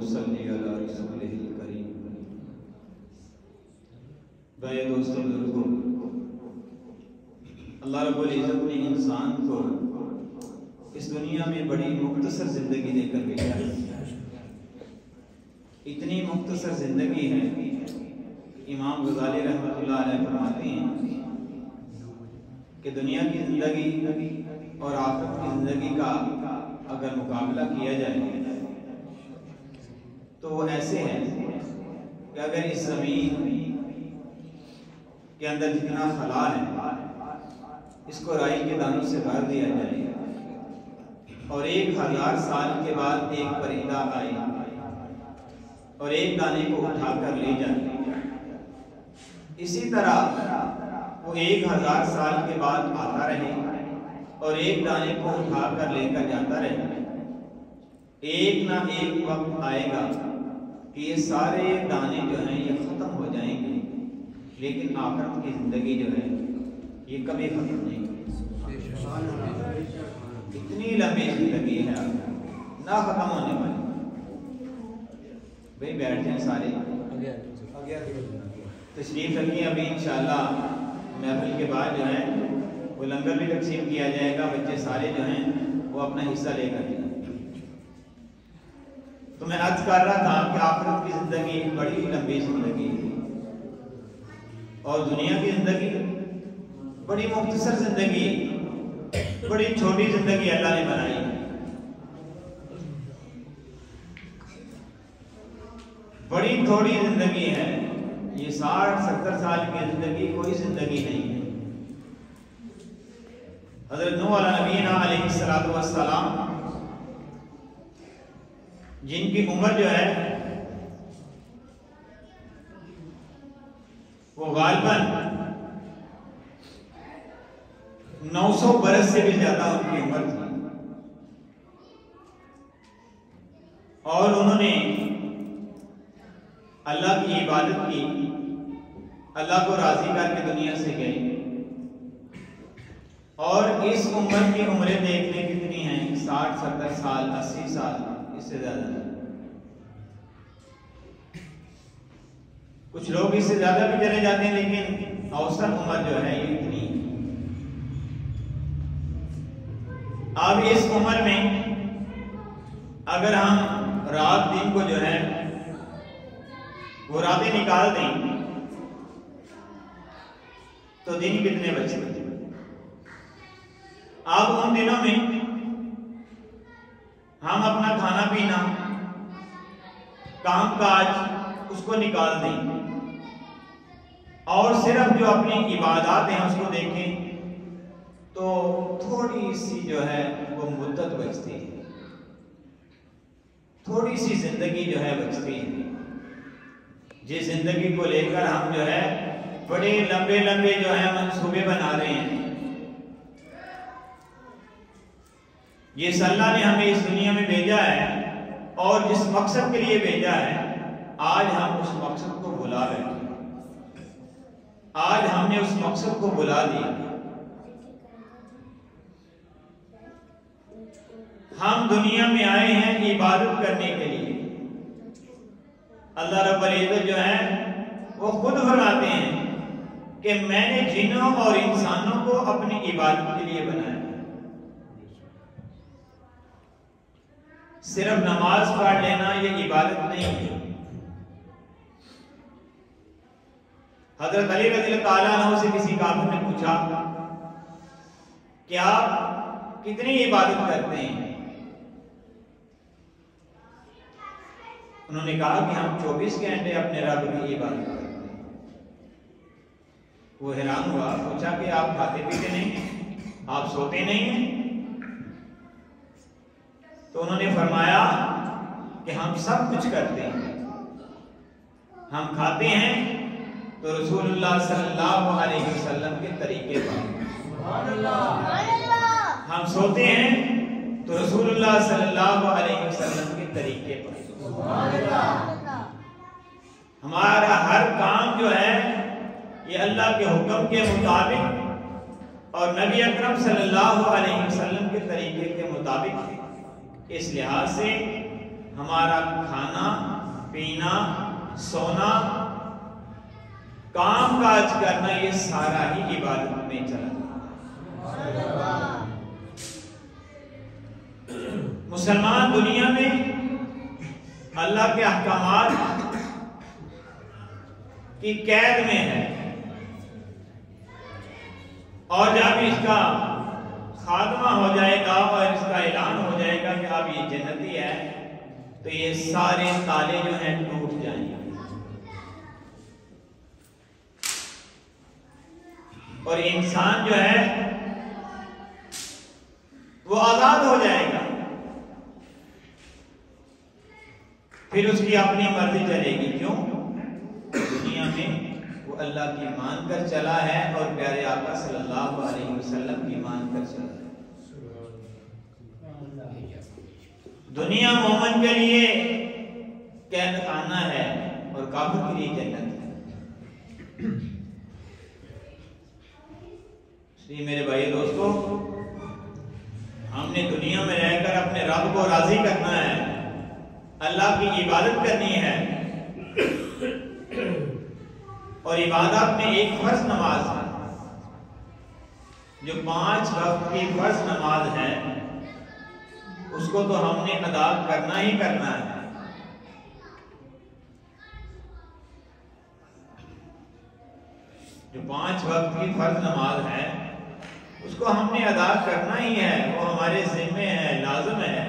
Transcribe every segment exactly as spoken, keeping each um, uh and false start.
صلی علی رسولہ الکریم۔ بھائی دوستوں بزرگوں، اللہ رب العزت نے انسان کو اس دنیا میں بڑی مختصر زندگی دے کر بھیجا ہے۔ اتنی مختصر زندگی ہے، امام غزالی رحمۃ اللہ علیہ فرماتے ہیں کہ دنیا کی زندگی اور آخرت کی زندگی کا اگر مقابلہ کیا جائے تو وہ ایسے ہے کہ اگر اس زمین کے اندر جتنا خلا ہے اس کو رائی کے دانوں سے بھر دیا جائے اور ایک ہزار سال کے بعد ایک پرندہ آئے اور ایک دانے کو اٹھا کر لے جائے، اسی طرح وہ ایک ہزار سال کے بعد آتا رہے اور ایک دانے کو اٹھا کر لے کر جاتا رہے، ایک نہ ایک وقت آئے گا کہ یہ سارے دانے جو ہیں یہ ختم ہو جائیں گے، لیکن آخرت کی زندگی جو ہے یہ کبھی ختم نہیں ہوگی۔ اتنی لمبی زندگی ہے نہ ختم ہونے والی۔ بھائی بیٹھ جائیں سارے، تشریف رکھیں۔ ابھی انشاءاللہ محفل کے بعد جو ہے وہ لنگر بھی تقسیم کیا جائے گا، بچے سارے جو ہیں وہ اپنا حصہ لے کر جائیں۔ تو میں عرض کر رہا تھا کہ آخرت کی زندگی بڑی لمبی زندگی ہے اور دنیا کی زندگی بڑی مختصر زندگی، بڑی چھوٹی زندگی اللہ نے بنائی ہے۔ بڑی تھوڑی زندگی ہے، یہ ساٹھ ستر سال کی زندگی کوئی زندگی نہیں ہے۔ حضرت نوح علیہ نبینا علیہ الصلوۃ والسلام جن کی عمر جو ہے وہ غالباً نو سو برس سے بھی زیادہ ان کی عمر تھی، اور انہوں نے اللہ کی عبادت کی، اللہ کو راضی کر کے دنیا سے گئے، اور اس عمر کی عمریں دیکھنے کتنی ہیں، ساٹھ ستر سال، اسی سال، اس سے زیادہ نہیں۔ کچھ لوگ اس سے زیادہ بھی چلے جاتے ہیں، لیکن اوسط عمر جو ہے یہ اتنی ہے۔ اب اس عمر میں اگر ہم رات دن کو جو ہے وہ راتیں نکال دیں تو دن کتنے بچے بچے اب ان دنوں میں ہم اپنا کھانا پینا، کام کاج اس کو نکال دیں اور صرف جو اپنی عبادات ہیں اس کو دیکھیں تو تھوڑی سی جو ہے وہ مدت بچتی ہے، تھوڑی سی زندگی جو ہے بچتی ہے، جس زندگی کو لے کر ہم جو ہے بڑے لمبے لمبے جو ہے منصوبے بنا رہے ہیں۔ جس اللہ نے ہمیں اس دنیا میں بھیجا ہے اور جس مقصد کے لیے بھیجا ہے، آج ہم اس مقصد کو بھلا رہے ہیں، آج ہم نے اس مقصد کو بھلا دیا۔ ہم دنیا میں آئے ہیں عبادت کرنے کے لیے۔ اللہ رب العزت جو ہے وہ خود فرماتے ہیں کہ میں نے جنوں اور انسانوں کو اپنی عبادت کے لیے بنایا۔ صرف نماز پڑھ لینا یہ عبادت نہیں ہے۔ حضرت علی رضی اللہ تعالیٰ عنہ سے کسی کافر نے پوچھا کہ آپ کتنی عبادت کرتے ہیں؟ انہوں نے کہا کہ ہم چوبیس گھنٹے اپنے رب کی عبادت کرتے ہیں۔ وہ حیران ہوا، پوچھا کہ آپ کھاتے پیتے نہیں، آپ سوتے نہیں ہیں؟ تو انہوں نے فرمایا کہ ہم سب کچھ کرتے ہیں، ہم کھاتے ہیں تو رسول اللہ صلی اللہ علیہ وسلم کے طریقے پر، ہم سوتے ہیں تو رسول اللہ صلی اللہ علیہ وسلم کے طریقے پر، ہمارا ہر کام جو ہے یہ اللہ کے حکم کے مطابق اور نبی اکرم صلی اللہ علیہ وسلم کے طریقے کے مطابق ہے۔ اس لحاظ سے ہمارا کھانا پینا سونا کام کاج کرنا یہ سارا ہی عبادت میں چلا. مسلمان دنیا میں اللہ کے احکامات کی قید میں ہے، اور جب اس کا خاتمہ ہو جائے گا اور اس کا اعلان ہو جائے گا کہ اب یہ جنتی ہے، تو یہ سارے تالے جو ہیں ٹوٹ جائیں گے اور انسان جو ہے وہ آزاد ہو جائے گا. پھر اس کی اپنی مرضی چلے گی. کیوں؟ دنیا میں وہ اللہ کی مان کر چلا ہے اور پیارے آقا صلی اللہ علیہ وسلم کی مان کر چلا ہے. دنیا مومن کے لیے قید خانہ ہے اور کافر کے لیے جنت ہے. اس لیے میرے بھائی دوستو، ہم نے دنیا میں رہ کر اپنے رب کو راضی کرنا ہے، اللہ کی عبادت کرنی ہے. اور عبادت میں ایک فرض نماز ہے، جو پانچ وقت کی فرض نماز ہے، اس کو تو ہم نے ادا کرنا ہی کرنا ہے. جو پانچ وقت کی فرض نماز ہے اس کو ہم نے ادا کرنا ہی ہے، وہ ہمارے ذمے ہے، لازم ہے.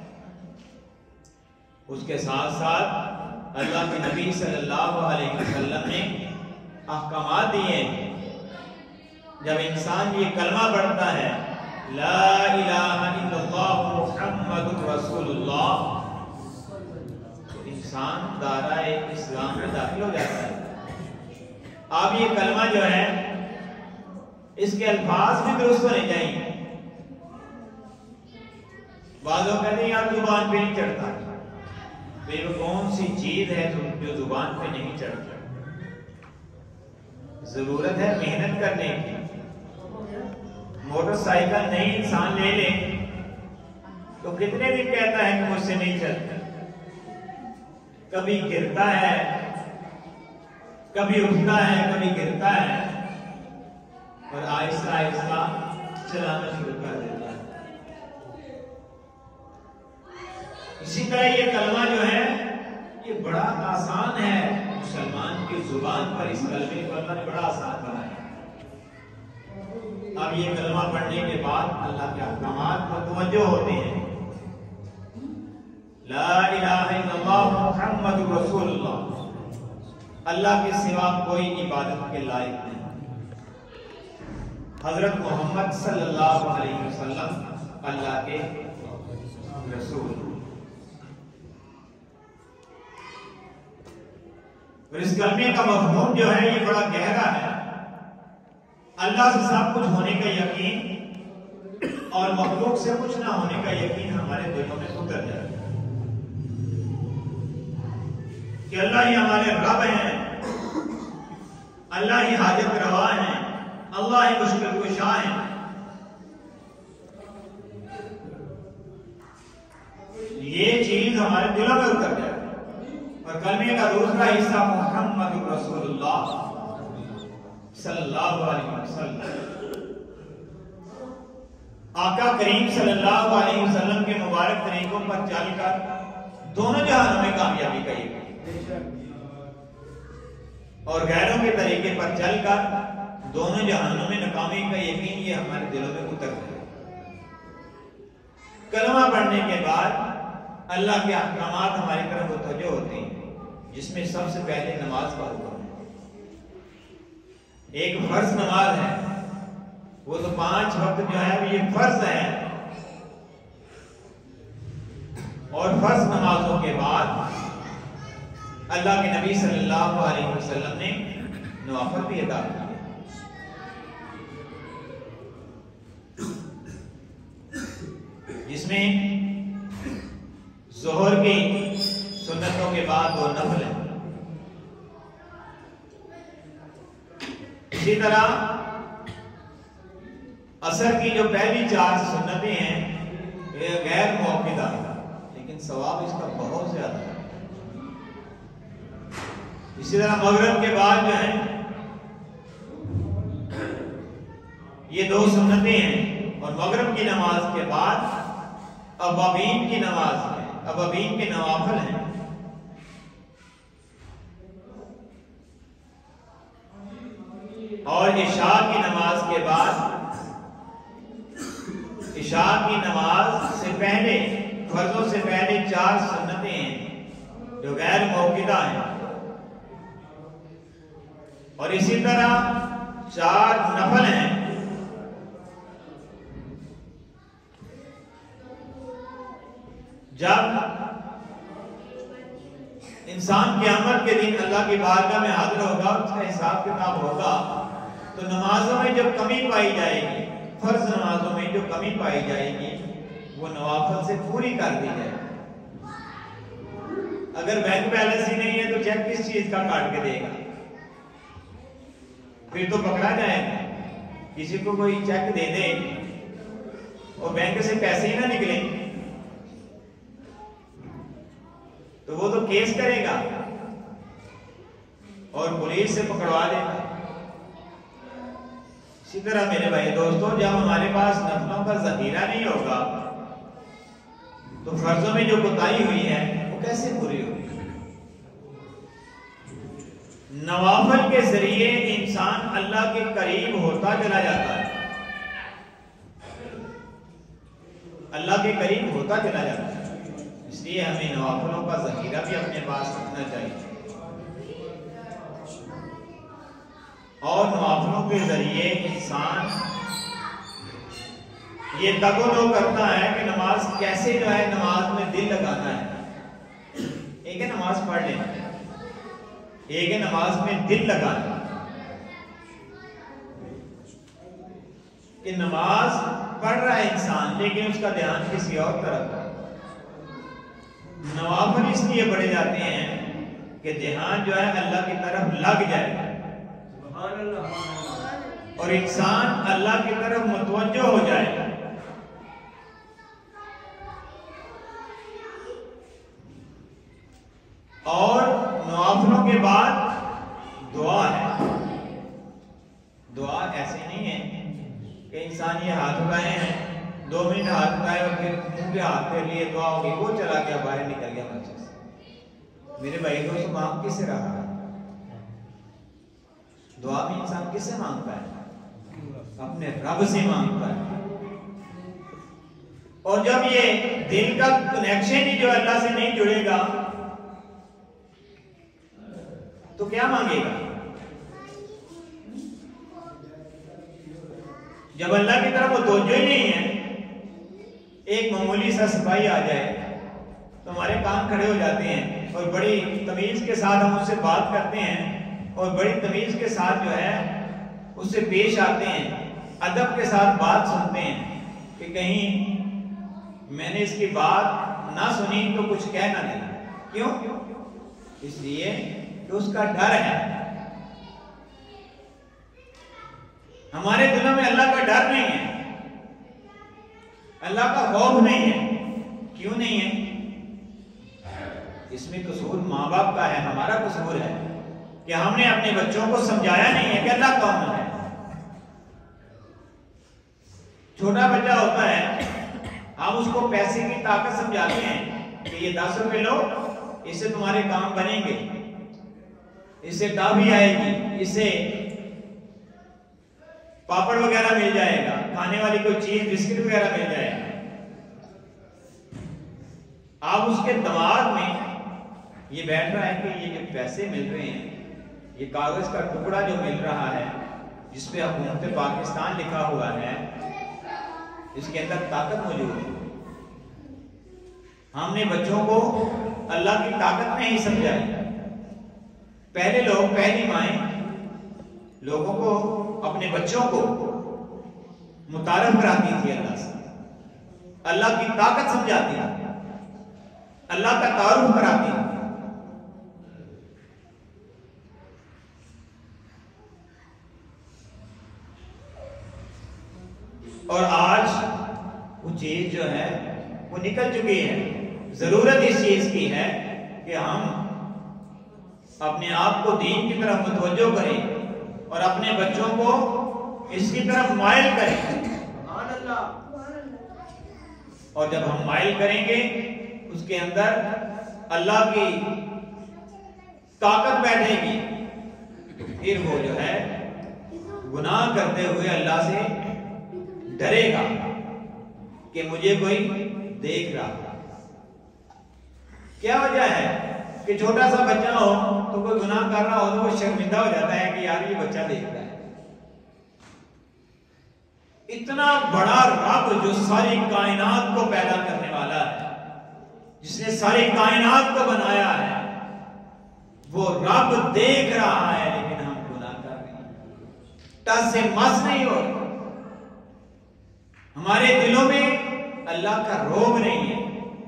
اس کے ساتھ ساتھ اللہ کے نبی صلی اللہ علیہ وسلم نے احکامات دیے. جب انسان یہ کلمہ پڑھتا ہے لا الہ الا اللہ محمد رسول اللہ، تو انسان دائرۂ اسلام میں داخل ہو جاتا ہے. اب یہ کلمہ جو ہے اس کے الفاظ بھی درست ہونے چاہیے. بعض لوگ کہتے ہیں یار زبان پہ نہیں چڑھتا. یہ کون سی چیز ہے جو زبان پہ نہیں چڑھتا؟ ضرورت ہے محنت کرنے کی. موٹر سائیکل نہیں انسان لے لے تو کتنے دن کہتا ہے کہ مجھ سے نہیں چلتا. کبھی گرتا ہے، کبھی اٹھتا ہے، کبھی گرتا ہے، اور آہستہ آہستہ چلانا شروع کر دیتا ہے. اسی طرح یہ کلمہ جو ہے یہ بڑا آسان ہے. مسلمان کی زبان پر اس کلمے کو اللہ نے بڑا آسان بنایا. اب یہ کلمہ پڑھنے کے بعد اللہ کے احکامات متوجہ ہوتے ہیں. لا الہ الا اللہ محمد رسول اللہ، اللہ کے سوا کوئی عبادت کے لائق نہیں. حضرت محمد صلی اللہ علیہ وسلم اللہ کے رسول. اور اس کلمے کا مفہوم جو ہے یہ بڑا گہرا ہے. اللہ سے سب کچھ ہونے کا یقین اور مخلوق سے کچھ نہ ہونے کا یقین ہمارے دلوں میں اتر جائے کہ اللہ ہی ہمارے رب ہیں، اللہ ہی حاجت روا ہیں، اللہ ہی مشکل کشا ہیں. یہ چیز ہمارے دلوں میں اتر جائے. اور کلمے کا دوسرا حصہ محمد رسول اللہ صلی اللہ علیہ وسلم، آقا کریم صلی اللہ علیہ وسلم کے مبارک طریقوں پر چل کر دونوں جہانوں میں کامیابی کا یقین، اور غیروں کے طریقے پر چل کر دونوں جہانوں میں ناکامی کا یقین، یہ ہمارے دلوں میں اتر جائے. کلمہ پڑھنے کے بعد اللہ کے احکامات ہماری طرف متوجہ ہوتے ہیں، جس میں سب سے پہلے نماز کا حکم ہے. ایک فرض نماز ہے، وہ تو پانچ وقت جو ہے یہ فرض ہے. اور فرض نمازوں کے بعد اللہ کے نبی صلی اللہ علیہ وسلم نے نوافل بھی ادا کیا. جس میں ظہر کی سنتوں کے بعد وہ نفل ہے. اسی طرح عصر کی جو پہلی چار سنتیں ہیں یہ غیر موقدہ لیکن ثواب اس کا بہت زیادہ ہے۔ اسی طرح مغرب کے بعد جو ہے یہ دو سنتیں ہیں، اور مغرب کی نماز کے بعد ابابین کی نماز ہے، ابابین کے نوافل ہیں۔ اور عشاء کی نماز کے بعد، عشاء کی نماز سے پہلے، فرضوں سے پہلے چار سنتیں ہیں جو غیر موقدہ ہیں، اور اسی طرح چار نفل ہیں۔ جب انسان قیامت کے دن اللہ کی بارگاہ میں حاضر ہوگا، اس کا حساب کتاب ہوگا، تو نمازوں میں جو کمی پائی جائے گی، فرض نمازوں میں جو کمی پائی جائے گی، وہ نوافل سے پوری کر دی جائے گی۔ اگر بینک بیلنس ہی نہیں ہے تو چیک کس چیز کا کاٹ کے دے گا؟ پھر تو پکڑا جائے گا۔ کسی کو کوئی چیک دے دے اور بینک سے پیسے ہی نہ نکلیں تو وہ تو کیس کرے گا اور پولیس سے پکڑوا دے گا۔ اسی طرح میرے بھائی دوستوں، جب ہمارے پاس نفلوں کا ذخیرہ نہیں ہوگا تو فرضوں میں جو کوتاہی ہوئی ہے وہ کیسے پوری ہوگی؟ نوافل کے ذریعے انسان اللہ کے قریب ہوتا چلا جاتا ہے، اللہ کے قریب ہوتا چلا جاتا ہے۔ اس لیے ہمیں نوافلوں کا ذخیرہ بھی اپنے پاس رکھنا چاہیے، اور نوافلوں کے ذریعے انسان یہ تگ و دو کرتا ہے کہ نماز کیسے جو ہے نماز میں دل لگانا ہے۔ ایک ہے نماز پڑھ لینا، ایک ہے نماز میں دل لگانا، کہ نماز پڑھ رہا ہے انسان لیکن اس کا دھیان کسی اور طرف ہے۔ نوافل اس لیے پڑھے جاتے ہیں کہ دھیان جو ہے اللہ کی طرف لگ جائے اور انسان اللہ کی طرف متوجہ ہو جائے۔ اور نوافلوں کے بعد دعا ہے۔ دعا ایسے نہیں ہے کہ انسان یہ ہاتھ اٹھائے ہیں، دو منٹ ہاتھ اٹھائے اور پھر منہ پہ ہاتھ پھیر لیے، دعا ہوگی، وہ چلا گیا، باہر نکل گیا مسجد سے۔ میرے بھائی دوست، مانگ کس سے رہا ہے؟ دعا میں انسان کس سے مانگتا ہے؟ اپنے رب سے مانگتا ہے۔ اور جب یہ دل کا کنیکشن ہی جو اللہ سے نہیں جڑے گا تو کیا مانگے گا؟ جب اللہ کی طرف وہ توجہ ہی نہیں ہے، ایک معمولی سا سپاہی آ جائے تو ہمارے کان کھڑے ہو جاتے ہیں اور بڑی تمیز کے ساتھ ہم اس سے بات کرتے ہیں اور بڑی تمیز کے ساتھ جو ہے اس سے پیش آتے ہیں، ادب کے ساتھ بات سنتے ہیں کہ کہیں میں نے اس کی بات نہ سنی تو کچھ کہہ نہ دیں۔ کیوں؟ اس لیے کہ اس کا ڈر ہے۔ ہمارے دلوں میں اللہ کا ڈر نہیں ہے، اللہ کا خوف نہیں ہے۔ کیوں نہیں ہے؟ اس میں قصور ماں باپ کا ہے، ہمارا قصور ہے کہ ہم نے اپنے بچوں کو سمجھایا نہیں ہے کہ اللہ کون ہے۔ چھوٹا بچہ ہوتا ہے، ہم اس کو پیسے کی طاقت سمجھاتے ہیں کہ یہ دس روپے لو، اس سے تمہارے کام بنیں گے، اس سے ٹافی آئے گی، اس سے پاپڑ وغیرہ مل جائے گا، کھانے والی کوئی چیز بسکٹ وغیرہ مل جائے گا۔ آپ اس کے دماغ میں یہ بیٹھ رہا ہے کہ یہ جو پیسے مل رہے ہیں، یہ کاغذ کا ٹکڑا جو مل رہا ہے جس پہ حکومت پاکستان لکھا ہوا ہے، اس کے اندر طاقت موجود ہے۔ ہم نے بچوں کو اللہ کی طاقت نہیں سمجھائی۔ پہلے لوگ، پہلی مائیں لوگوں کو، اپنے بچوں کو متعارف کراتی تھی اللہ سے، اللہ کی طاقت سمجھاتی تھی، اللہ کا تعارف کراتی تھی۔ اور آج وہ چیز جو ہے وہ نکل چکی ہے۔ ضرورت اس چیز کی ہے کہ ہم اپنے آپ کو دین کی طرف متوجہ کریں اور اپنے بچوں کو اس کی طرف مائل کریں. اور جب ہم مائل کریں گے اس کے اندر اللہ کی طاقت بیٹھے گی، پھر وہ جو ہے گناہ کرتے ہوئے اللہ سے ڈرے گا کہ مجھے کوئی دیکھ رہا. کیا وجہ ہے کہ چھوٹا سا بچہ ہو تو کوئی گناہ کر رہا ہو تو وہ شرمندہ ہو جاتا ہے کہ یار یہ بچہ دیکھ رہا ہے. اتنا بڑا رب جو ساری کائنات کو پیدا کرنے والا ہے، جس نے ساری کائنات کو بنایا ہے، وہ رب دیکھ رہا ہے لیکن ہم گناہ کر رہے ہیں، ٹس سے مس نہیں ہو رہا. ہمارے دلوں میں اللہ کا روب نہیں ہے،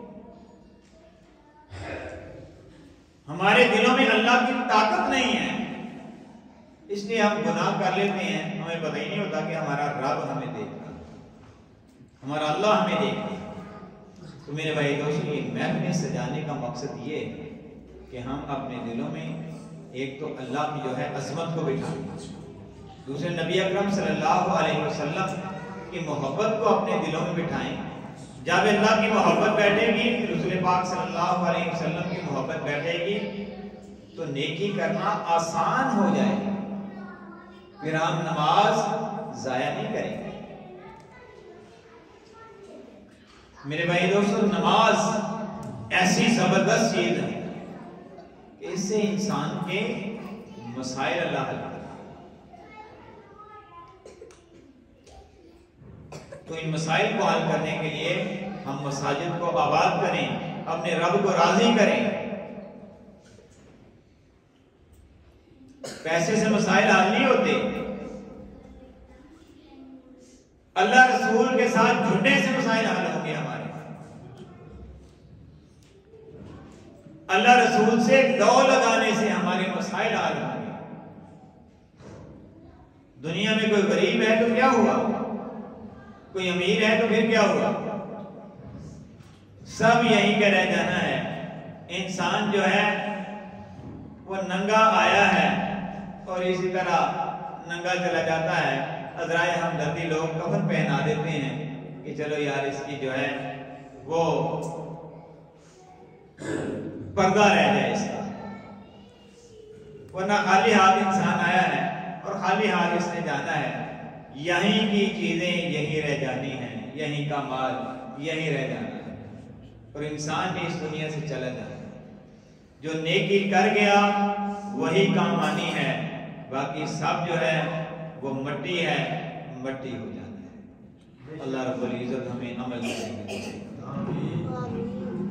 ہمارے دلوں میں اللہ کی طاقت نہیں ہے، اس لیے ہم گناہ کر لیتے ہیں. ہمیں پتہ ہی نہیں ہوتا کہ ہمارا رب ہمیں دیکھ رہا ہے، ہمارا اللہ ہمیں دیکھ رہا ہے. تو میرے بھائی دوستو، یہ محفلیں سجانے کا مقصد یہ ہے کہ ہم اپنے دلوں میں ایک تو اللہ کی جو ہے عظمت کو بٹھائیں، دوسرے نبی اکرم صلی اللہ علیہ وسلم کی محبت کو اپنے دلوں میں بٹھائیں. جب اللہ کی محبت بیٹھے گی، رسول پاک صلی اللہ علیہ وسلم کی محبت بیٹھے گی تو نیکی کرنا آسان ہو جائے گا، پھر ہم نماز ضائع نہیں کریں گے. میرے بھائی دوستو، نماز ایسی زبردست چیز ہے کہ اس سے انسان کے مسائل اللہ حل کرتا ہے. تو ان مسائل کو حل کرنے کے لیے ہم مساجد کو آباد کریں، اپنے رب کو راضی کریں. پیسے سے مسائل حل نہیں ہوتے، اللہ رسول کے ساتھ جھنڈے سے مسائل حل ہوں گے ہمارے. اللہ رسول سے دو لگانے سے ہمارے مسائل حل ہوں گے. دنیا میں کوئی غریب ہے تو کیا ہوا، کوئی امیر ہے تو پھر کیا ہوا، سب یہیں کا رہ جانا ہے. انسان جو ہے وہ ننگا آیا ہے اور اسی طرح ننگا چلا جاتا ہے. عذرائے ہمدردی لوگ کفن پہنا دیتے ہیں کہ چلو یار اس کی جو ہے وہ پردہ رہ جائے اس کا، ورنہ خالی ہاتھ انسان آیا ہے اور خالی ہاتھ اس نے جانا ہے. یہیں کی چیزیں یہیں رہ جانی ہیں، یہیں کا مال یہیں رہ جانا ہے، اور انسان بھی اس دنیا سے چلا جانا ہے. جو نیکی کر گیا وہی کام آنی ہے، باقی سب جو ہے وہ مٹی ہے، مٹی ہو جانا ہے. اللہ رب العزت ہمیں عمل کرنے کی توفیق عطا فرمائے.